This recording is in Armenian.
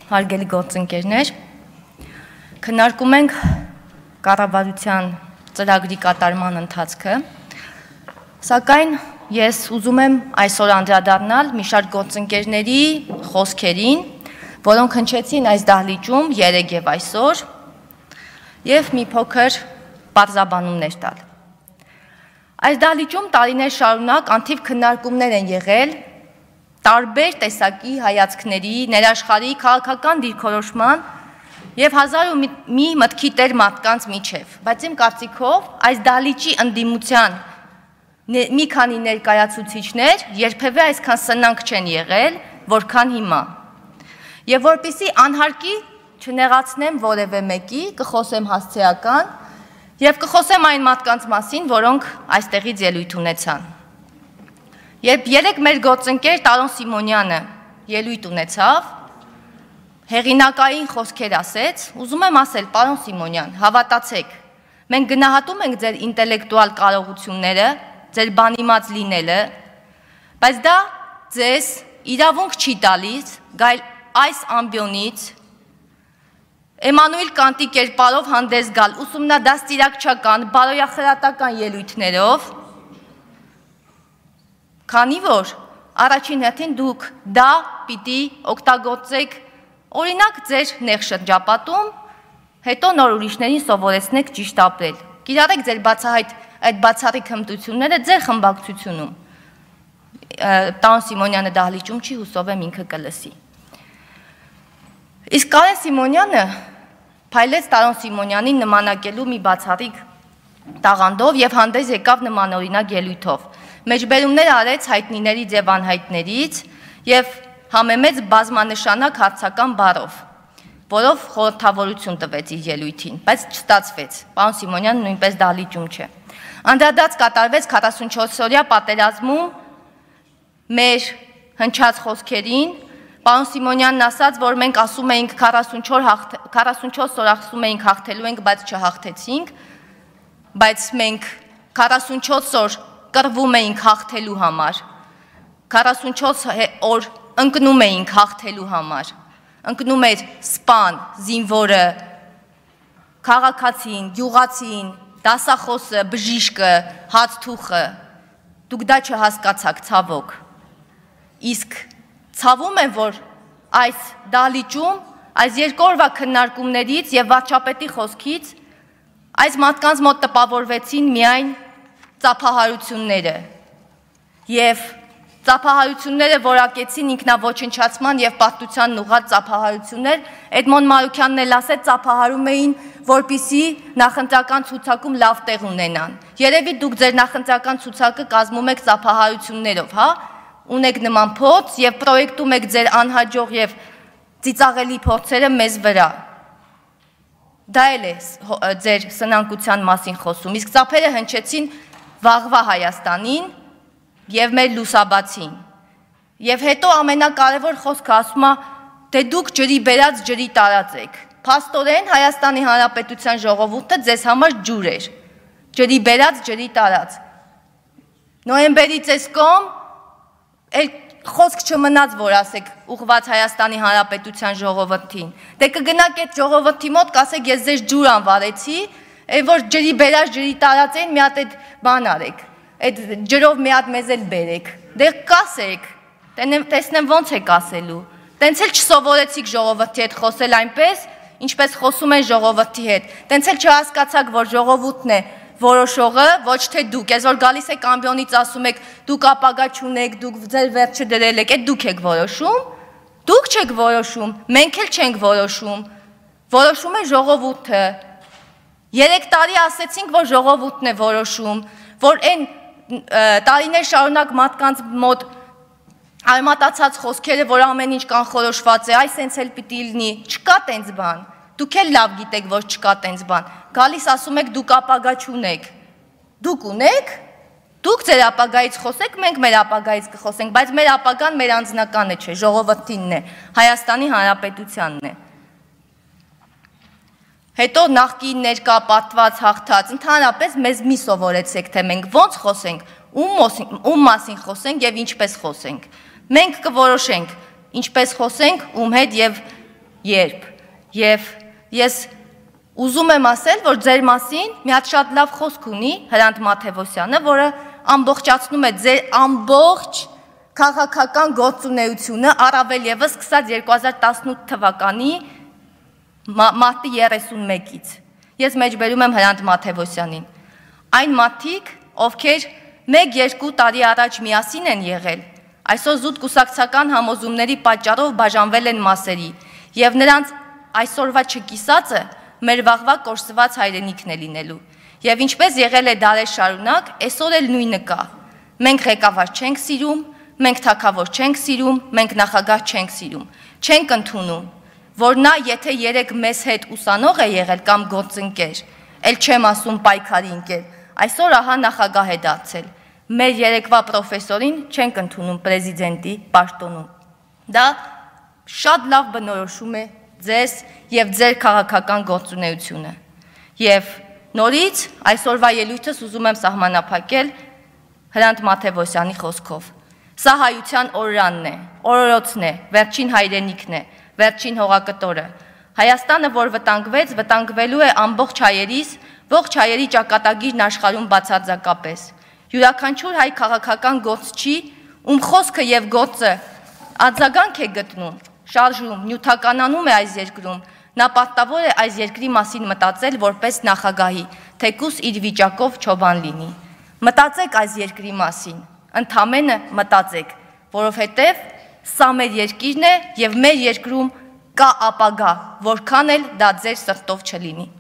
Հարգելի գործընկերներ, քննարկում ենք կառավարության ծրագրի կատարման ընթացքը, սակայն ես ուզում եմ այսօր անդրադառնալ մի շարք գործընկերների խոսքերին, որոնք հնչեցին այս դահլիճում երեկ եւ այսօր, եւ մի փոքր բարձրաբանումներ տալ։ Այս դահլիճում տարիներ շարունակ անթիվ քննարկումներ են եղել տարբեր տեսակի հայացքների, ներաշխարհի քաղաքական դիրքորոշման եւ հազար ու մի մտքի տեր մարդկանց միջև, բայց իմ կարծիքով այս դահլիճի ընդդիմության մի քանի ներկայացուցիչներ երբևէ այսքան սնանկ չեն եղել, որքան հիմա։ Եվ որպեսզի անհարկի չնեղացնեմ որևէ մեկի, կխոսեմ հասցեական եւ կխոսեմ այն մարդկանց մասին, որոնք այստեղից ելույթ ունեցան։ Երբ երեք մեր գործընկեր Տարոն Սիմոնյանը ելույթ ունեցավ, հեղինակային խոսքեր ասեց, ուզում եմ ասել, պարոն Սիմոնյան, հավատացեք, մենք գնահատում ենք ձեր ինտելեկտուալ կարողությունները, ձեր բանիմաց լինելը, բայց դա ձեզ իրավունք չի տալիս գալ այս ամբիոնից Էմանուել Կանտի կերպարով հանդես գալ ուսումնադաստիարակչական, բարոյախրատական ելույթներով, քանի որ առաջին հերթին դուք դա պիտի օգտագործեք օրինակ ձեր նեղ շրջապատում, հետո նոր ուրիշներին սովորեցնեք ճիշտ ապրել։ Կիրառեք ձեր այդ բացառիկ հմտությունները ձեր խմբակցությունում։ Տարոն Սիմոնյանը դահլիճում չի, հուսով եմ ինքը կլսի։ Իսկ Կարեն Սիմոնյանը փայլեց Տարոն Սիմոնյանին նմանակելու մի բացառիկ տաղանդով եւ հանդես եկավ նմանօրինակ ելույթով։ Մեջբերումներ արեց հայտնիներից եւ անհայտներից եւ համեմեց բազմանշանակ հարցական բառով, որով խորհրդավորություն տվեց իր ելույթին, բայց չստացվեց։ Պարոն Սիմոնյանը նույնպես դահլիճում չէ։ Անդրադարձ կատարվեց 44-օրյա պատերազմում մեր հնչած խոսքերին, պարոն Սիմոնյանն ասաց, որ մենք ասում էինք 44 օր ասում էինք հաղթելու ենք, բայց չհաղթեցինք, բայց մենք 44 օր կռվում էինք հաղթելու համար, 44 օր ընկնում էինք հաղթելու համար, ընկնում էր սպան, զինվորը, քաղաքացին, գյուղացին, դասախոսը, բժիշկը, հացթուխը, դուք դա չհասկացաք, ցավոք, իսկ ցավում եմ, որ այս դահլիճում, այս երկու օրվա քննարկումներից եւ վարչապետի խոսքից այս մարդկանց մոտ տպավորվեցին միայն ծափահարությունները եւ ծափահարությունները որակեցին ինքնաոչնչացման եւ պարտության ուղղված ծափահարություններ, Էդմոն Մարուքյանն էլ ասեց ծափահարում էին, որպիսի նախընտրական ցուցակում լավ տեղ ունենան։ Երևի դուք ձեր նախընտրական ցուցակը կազմում եք ծափահարություններով, հա? Ունեք նման փորձ եւ պրոյեկտում եք ձեր անհաջող եւ ծիծաղելի փորձերը մեզ վրա։ Դա էլ է ձեր սնանկության մասին խոսում, իսկ ծափերը հնչեցին վաղվա Հայաստանին եւ մեր լուսաբացին։ Եվ հետո ամենակարևոր խոսքը ասում է, թե դուք ջրի բերած ջրի տարած եք։ Փաստորեն Հայաստանի Հանրապետության ժողովուրդը ձեզ համար ջուր էր։ Ջրի բերած ջրի տարած։ Նոյեմբերից էս կողմ էլ խոսք չմնաց, որ ասեք ուղղված Հայաստանի Հանրապետության ժողովրդին։ Դե կգնաք այդ ժողովրդի մոտ, կասեք ես ձեզ ջուր անվարեցի, որ ջրի բերած ջրի տարածեն, մի հատ այդ բան արեք, այդ ջրով մի հատ մեզ էլ բերեք, դե կասեք, տեսնեմ ոնց եք ասելու, տենց էլ չսովորեցիք ժողովրդի հետ խոսել այնպես, ինչպես խոսում են ժողովրդի հետ, տենց էլ չհասկացաք, որ ժողովուրդն է որոշողը, ոչ թե դուք, ես որ գալիս եք ամբիոնից ասում եք, դուք ապագա չունեք, դուք ձեր վերջը դրել եք, այդ դուք եք որոշում, դուք չեք որոշում, մենք էլ չենք որոշում, որոշում է ժողովուրդը։ 3 տարի ասեցինք, որ ժողովուրդն է որոշում, որ այն տարիներ շարունակ մարդկանց մոտ արմատացած խոսքերը, որ ամեն ինչ կանխորոշված է, այս հենց էլ պիտի լինի, չկա տենց բան, դուք էլ լավ գիտեք, որ չկա տենց բան, գալիս ասում եք դուք ապագա չունեք, դուք ունեք, դուք ձեր ապագայից խոսեք, մենք մեր ապագայից կխոսենք, բայց մեր ապագան մեր անձնականը չէ, ժողովրդինն է, Հայաստանի Հանրապետությանն է։ Հետո նախկին ներկա պատված հաղթած, ընդհանրապես մեզ մի սովորեցեք, թե մենք ոնց խոսենք, ում մասին խոսենք եւ ինչպես խոսենք։ Մենք կորոշենք, ինչպես խոսենք, ում հետ եւ երբ, եւ ես ուզում եմ ասել, որ ձեր մասին մի հատ շատ լավ խոսք ունի Հրանտ Մաթևոսյանը, որը ամբողջացնում է ձեր ամբողջ քաղաքական գործունեությունը, առավել եւս սկսած 2018 թվականի մարտի 31-ից։ Ես մեջբերում եմ Հրանտ Մաթևոսյանին։ Այն մարդիկ, ովքեր 1-2 տարի առաջ միասին են եղել, այսօր զուտ կուսակցական համոզումների պատճառով բաժանվել են մասերի, եւ նրանց այսօրվա չկիսածը մեր վաղվա կորսված հայրենիքն է լինելու։ Եվ ինչպես եղել է դարեր շարունակ, այսօր էլ նույնը կա։ Մենք ղեկավար չենք սիրում, մենք թագավոր չենք սիրում, մենք նախագահ չենք սիրում, չենք ընդունում, որ նա եթե երեք մեզ հետ ուսանող է եղել կամ գործընկեր, էլ չեմ ասում պայքարի ընկեր, այսօր ահա նախագահ է դարձել։ Մեր երեկվա պրոֆեսորին չենք ընդունում պրեզիդենտի պաշտոնում։ Դա շատ լավ բնորոշում է ձեզ եւ ձեր քաղաքական գործունեությունը։ Եվ նորից այսօրվա ելույթս ուզում եմ սահմանափակել Հրանտ Մաթևոսյանի խոսքով։ Սա հայության օրրանն է, օրորոցն է, վերջին հայրենիքն է, վերջին հողակտորը։ Հայաստանը, որ վտանգվեց, վտանգվելու է ամբողջ հայերիս, ողջ հայերի ճակատագիրն աշխարհում բացարձակապես։ Յուրաքանչյուր հայ քաղաքական գործչի, ում խոսքը եւ գործը արձագանք է գտնում, շարժում, նյութականանում է այս երկրում, նա պարտավոր է այս երկրի մասին մտածել որպես նախագահի, թեկուզ իր վիճակով չոբան լինի։ Մտածեք այս երկրի մասին, ընդամենը մտածեք, որովհետև սա մեր երկիրն է եւ մեր երկրում կա ապագա, որքան էլ դա ձեր սրտով չլինի։